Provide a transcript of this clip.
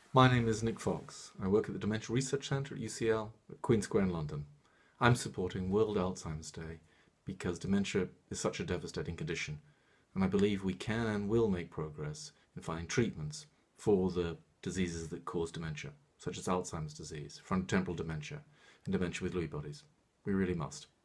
My name is Nick Fox. I work at the Dementia Research Centre at UCL at Queen Square in London. I'm supporting World Alzheimer's Day because dementia is such a devastating condition, and I believe we can and will make progress in finding treatments for the diseases that cause dementia, such as Alzheimer's disease, frontotemporal dementia, and dementia with Lewy bodies. We really must.